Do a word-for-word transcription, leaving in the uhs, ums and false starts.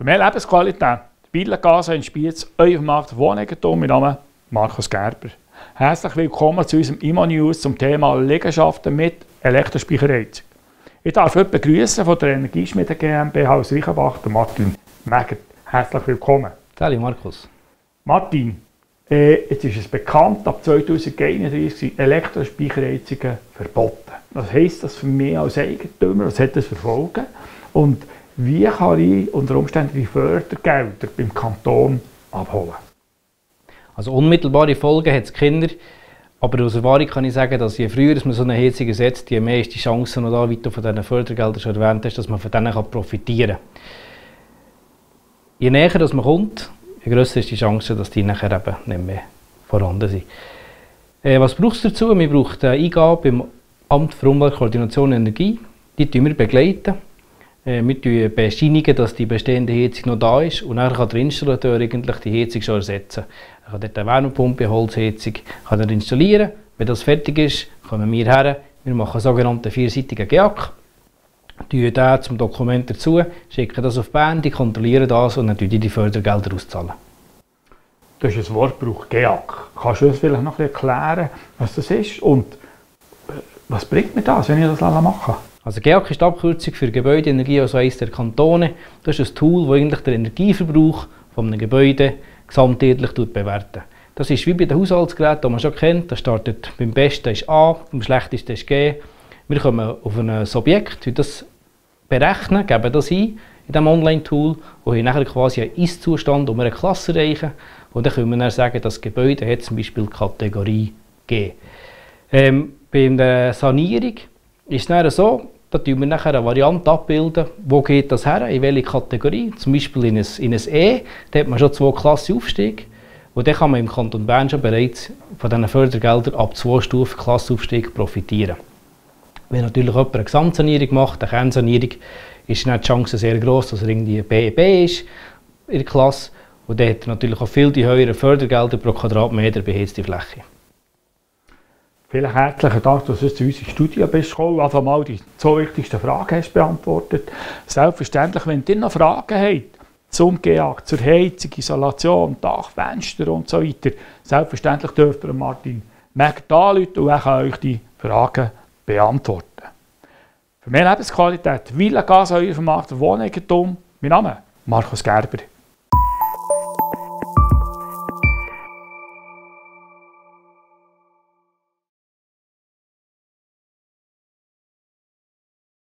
Für mehr Lebensqualität, Villengasse in Spiez, euer vermarkteter Wohneigentum. Mein Name ist Markus Gerber. Herzlich willkommen zu unserem I M O News zum Thema Liegenschaften mit Elektrospeicherheizung. Ich darf heute begrüßen von der Energieschmiede GmbH aus Reichenbach, Martin Megert. Herzlich willkommen. Hallo Markus. Martin, äh, jetzt ist es bekannt, ab zweitausendeinunddreißig sind Elektrospeicherheizungen verboten. Was heisst das für mich als Eigentümer? Was hat das für Folgen? Und wie kann ich unter Umständen die Fördergelder beim Kanton abholen? Also unmittelbare Folgen hat es Kinder, aber aus Erfahrung kann ich sagen, dass je früher man so eine Heizung ersetzt, je mehr ist die Chance noch da, wie du von diesen Fördergeldern schon erwähnt hast, dass man von denen profitieren kann. Je näher dass man kommt, je grösser ist die Chance, dass die nachher eben nicht mehr vorhanden sind. Äh, was braucht es dazu? Wir brauchen eine Eingabe beim Amt für Umweltkoordination und Energie. Die begleiten wir. begleiten. Äh, wir bescheinigen, dass die bestehende Heizung noch da ist und dann kann der Installateur eigentlich die Heizung schon ersetzen. Er kann dort eine Wärmepumpe, eine Holzheizung kann er installieren. Wenn das fertig ist, kommen wir her. Wir machen einen sogenannten vierseitigen G E A C. Schicken den zum Dokument dazu, schicken das auf Bern, die kontrollieren das und dann die die Fördergelder auszahlen. Du hast ein Wort gebraucht, G E A C. Kannst du uns vielleicht noch erklären, was das ist und was bringt mir das, wenn ich das machen kann? Also G E A C ist die Abkürzung für Gebäudeenergieausweis der Kantone. Das ist ein Tool, das eigentlich den Energieverbrauch von einem Gebäude gesamtheitlich bewertet. Das ist wie bei den Haushaltsgeräten, die man schon kennt. Das startet beim Besten ist A, beim Schlechtesten ist G. Wir kommen auf ein Objekt, wir das berechnen, geben das ein in diesem Online-Tool und haben nachher quasi einen Ist-Zustand, um eine Klasse erreichen. Und dann können wir dann sagen, das Gebäude hat zum Beispiel Kategorie G. Ähm, bei der Sanierung ist es dann so, da bilden wir nachher eine Variante abbilden, wo geht das her, in welche Kategorie, zum Beispiel in ein, in ein E, da hat man schon zwei Klassen Aufstieg. Und dann kann man im Kanton Bern schon bereits von diesen Fördergeldern ab zwei Stufen Klassenaufstieg profitieren. Wenn natürlich jemand eine Gesamtsanierung macht, eine Kernsanierung, ist dann die Chance sehr gross, dass er irgendwie B E B ist in der Klasse. Und dann hat er natürlich auch viel die höheren Fördergelder pro Quadratmeter beheizte Fläche. Vielen herzlichen Dank, dass du zu unserer Studie bist gekommen und einfach mal die zwei wichtigsten Fragen hast beantwortet. Selbstverständlich, wenn ihr noch Fragen habt zum G E A C, zur Heizung, Isolation, Dach, Fenster und so weiter, selbstverständlich dürft ihr Martin Megert anrufen und er kann euch die Fragen beantworten. Für mehr Lebensqualität, Villengasse, euer vermarkteter Wohneigentum. Mein Name ist Markus Gerber.